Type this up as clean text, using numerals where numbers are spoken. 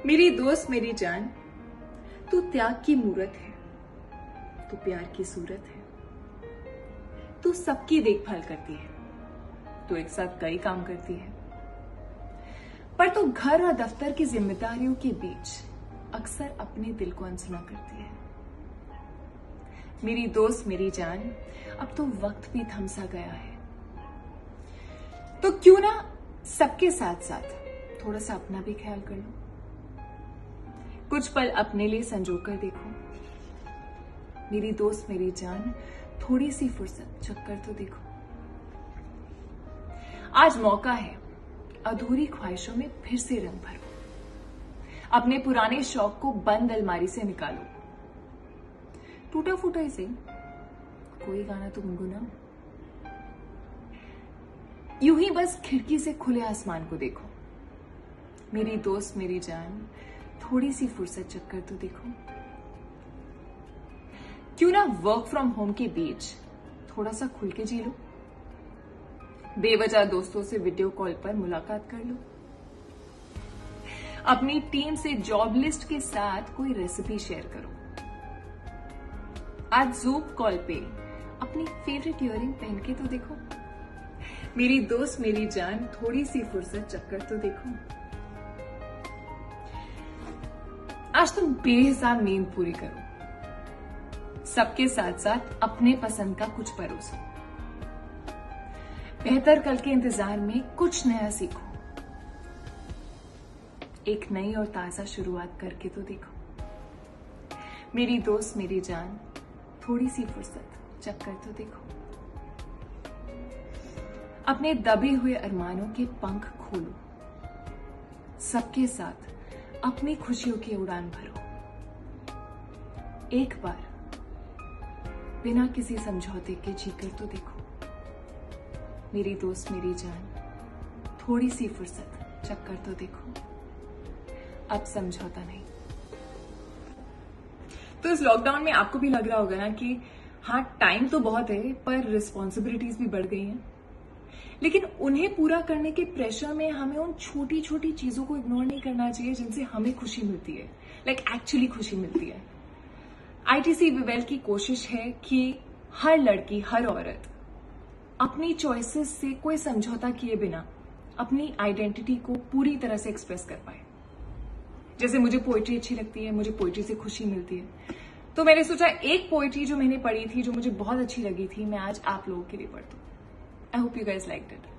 मेरी दोस्त मेरी जान, तू त्याग की मूरत है, तू प्यार की सूरत है, तू सबकी देखभाल करती है, तू एक साथ कई काम करती है, पर तू घर और दफ्तर की जिम्मेदारियों के बीच अक्सर अपने दिल को अनसुना करती है। मेरी दोस्त मेरी जान, अब तो वक्त भी थम सा गया है, तो क्यों ना सबके साथ साथ थोड़ा सा अपना भी ख्याल कर लो। कुछ पल अपने लिए संजो कर देखो। मेरी दोस्त मेरी जान, थोड़ी सी फुर्सत चक्कर तो देखो। आज मौका है, अधूरी ख्वाहिशों में फिर से रंग भरो। अपने पुराने शौक को बंद अलमारी से निकालो। टूटा फूटा ही सही, कोई गाना तो गुनगुनाओ। यूं ही बस खिड़की से खुले आसमान को देखो। मेरी दोस्त मेरी जान, थोड़ी सी फुर्सत चक्कर तो देखो। क्यों ना वर्क फ्रॉम होम के बीच थोड़ा सा खुल के जी लो। बेवजह दोस्तों से वीडियो कॉल पर मुलाकात कर लो। अपनी टीम से जॉब लिस्ट के साथ कोई रेसिपी शेयर करो। आज जूम कॉल पे अपनी फेवरेट इयररिंग पहन के तो देखो। मेरी दोस्त मेरी जान, थोड़ी सी फुर्सत चक्कर तो देखो। आज तुम बेहिसाब नींद पूरी करो। सबके साथ साथ अपने पसंद का कुछ परोसो। बेहतर कल के इंतजार में कुछ नया सीखो। एक नई और ताजा शुरुआत करके तो देखो। मेरी दोस्त मेरी जान, थोड़ी सी फुर्सत चक्कर तो देखो। अपने दबे हुए अरमानों के पंख खोलो। सबके साथ अपनी खुशियों की उड़ान भरो। एक बार बिना किसी समझौते के जीकर तो देखो। मेरी दोस्त मेरी जान, थोड़ी सी फुर्सत चक्कर तो देखो। अब समझौता नहीं। तो इस लॉकडाउन में आपको भी लग रहा होगा ना कि हाँ, टाइम तो बहुत है पर रिस्पॉन्सिबिलिटीज भी बढ़ गई हैं, लेकिन उन्हें पूरा करने के प्रेशर में हमें उन छोटी छोटी चीजों को इग्नोर नहीं करना चाहिए जिनसे हमें खुशी मिलती है, एक्चुअली खुशी मिलती है। आईटीसी विवेल की कोशिश है कि हर लड़की हर औरत अपनी चॉइसेस से कोई समझौता किए बिना अपनी आइडेंटिटी को पूरी तरह से एक्सप्रेस कर पाए। जैसे मुझे पोइट्री अच्छी लगती है, मुझे पोइट्री से खुशी मिलती है, तो मैंने सोचा एक पोइट्री जो मैंने पढ़ी थी, जो मुझे बहुत अच्छी लगी थी, मैं आज आप लोगों के लिए पढ़ दूं। I hope you guys liked it.